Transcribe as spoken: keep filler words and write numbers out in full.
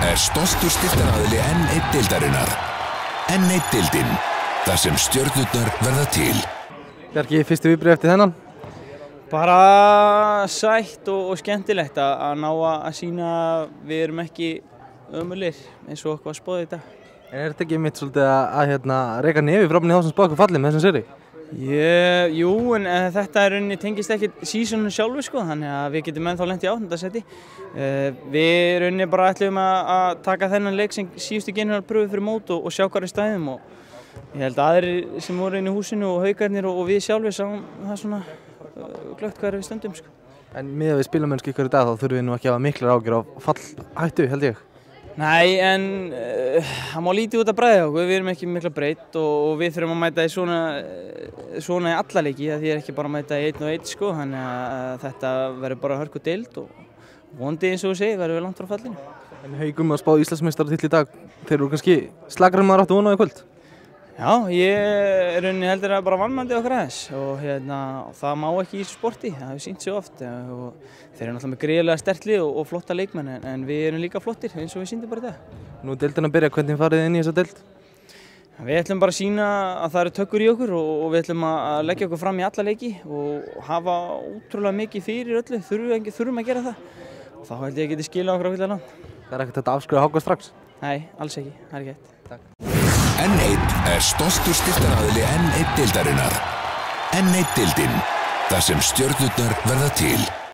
er stoltur styrktaraðili N einn deildarinnar. N einn deildin, þar sem stjörnurnar verða til. Bjarki, fyrstu viðbrögð eftir þennan? Bara sætt og, og skemmtilegt að ná að sýna að við erum ekki ömulir eins og okkur að spáði í dag. En er þetta ekki mitt svolítið að, að hérna, reka nefi fram í þá sem spáði okkur fallið með þessum seri? Yeah, jú, en uh, þetta er rauninni tengist ekki sísoninu sjálfu sko, þannig að við getum ennþá lent í áttunda seti. Uh, við rauninni bara ætlum að, að taka þennan leik sem síðustu general pröfu fyrir mót og, og sjá hvað er stæðum og ég held að aðrir sem voru inn í húsinu og haukarnir og, og við sjálfur sáum það svona uh, glögt hvað er við stöndum sko. En miðað við spilamennsku ykkur í dag þá þurfum við nú ekki að hafa miklar ágjur á fallhættu held ég. Nei, en uh, það má lítið út að bræða okkur, við erum ekki mikla breytt og, og við þurfum að mæta í svona, svona í alla leiki, því er ekki bara að mæta í einn og einn sko, þannig að þetta verður bara hörku deild og vonandi eins og þú segir verður við langt frá fallinu. En Haugum að spá Íslandsmeistaratitil í dag, þeir eru kannski slagrar maður áttu vona á í kvöld? Já, ég er rauninni heldur að bara vannmandi okkar aðeins og hérna, það má ekki í þessu sporti, það hefur sýnt sig oft og þeir eru náttúrulega með gríðarlega sterkt lið og, og flotta leikmenn en, en við erum líka flottir eins og við sýndum bara þetta. Nú er deildin að byrja, hvernig farið þið inn í þessa deild? Við ætlum bara að sýna að það eru tökkur í okkur og, og við ætlum að leggja okkur fram í alla leiki og hafa ótrúlega mikið fyrir öllu, þurfum, þurfum að gera það og þá held ég að geti skilað okkur ákveðlega langt. Það er ekkert að afskrifa Háka strax? Nei, alls ekki, það er ekki hægt. Takk. N einn er stoltur styrktaraðili N einn deildarinnar. N einn deildin, þar sem stjörnurnar verða til.